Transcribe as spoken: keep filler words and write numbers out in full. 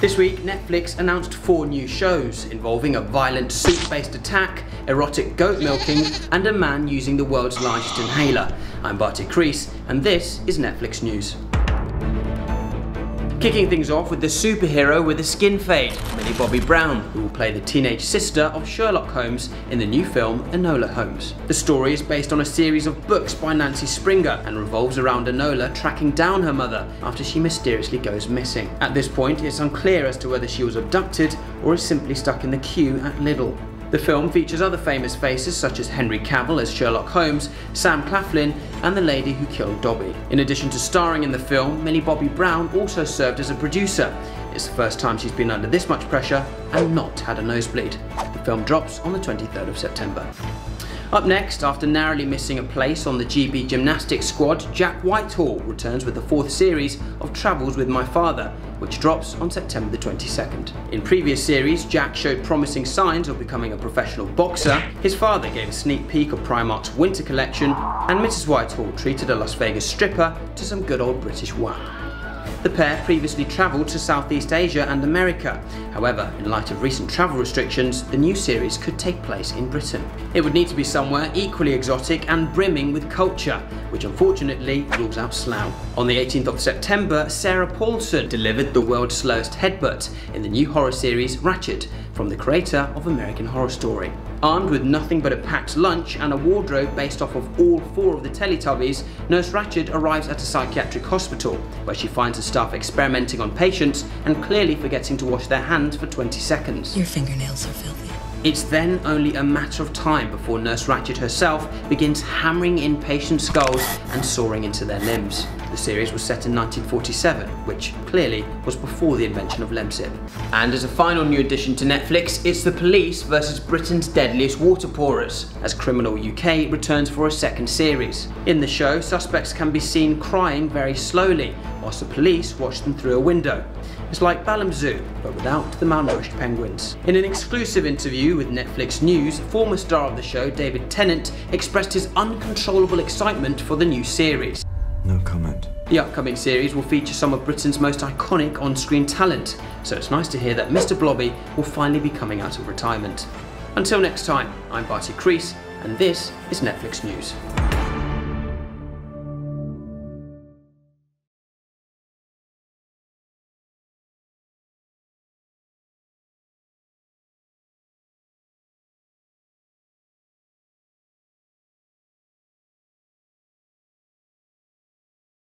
This week, Netflix announced four new shows involving a violent soup-based attack, erotic goat milking, and a man using the world's largest inhaler. I'm Barty Crease, and this is Netflix News. Kicking things off with the superhero with a skin fade, Millie Bobby Brown, who will play the teenage sister of Sherlock Holmes in the new film Enola Holmes. The story is based on a series of books by Nancy Springer and revolves around Enola tracking down her mother after she mysteriously goes missing. At this point, it's unclear as to whether she was abducted or is simply stuck in the queue at Lidl. The film features other famous faces such as Henry Cavill as Sherlock Holmes, Sam Claflin, and the lady who killed Dobby. In addition to starring in the film, Millie Bobby Brown also served as a producer. It's the first time she's been under this much pressure and not had a nosebleed. The film drops on the twenty-third of September. Up next, after narrowly missing a place on the G B gymnastics squad, Jack Whitehall returns with the fourth series of Travels with My Father, which drops on September the twenty-second. In previous series, Jack showed promising signs of becoming a professional boxer, his father gave a sneak peek of Primark's winter collection, and Missus Whitehall treated a Las Vegas stripper to some good old British whap. The pair previously travelled to Southeast Asia and America. However, in light of recent travel restrictions, the new series could take place in Britain. It would need to be somewhere equally exotic and brimming with culture, which unfortunately rules out Slough. On the eighteenth of September, Sarah Paulson delivered the world's slowest headbutt in the new horror series Ratched, from the creator of American Horror Story. Armed with nothing but a packed lunch and a wardrobe based off of all four of the Teletubbies, Nurse Ratched arrives at a psychiatric hospital, where she finds the staff experimenting on patients and clearly forgetting to wash their hands for twenty seconds. Your fingernails are filthy. It's then only a matter of time before Nurse Ratched herself begins hammering in patients' skulls and sawing into their limbs. The series was set in nineteen forty-seven, which clearly was before the invention of Lemsip. And as a final new addition to Netflix, it's The Police versus Britain's Deadliest Water Pourers, as Criminal U K returns for a second series. In the show, suspects can be seen crying very slowly, whilst the police watch them through a window. It's like Balham Zoo, but without the malnourished penguins. In an exclusive interview with Netflix News, former star of the show David Tennant expressed his uncontrollable excitement for the new series. No comment. The upcoming series will feature some of Britain's most iconic on-screen talent, so it's nice to hear that Mister Blobby will finally be coming out of retirement. Until next time, I'm Barty Crease, and this is Netflix News.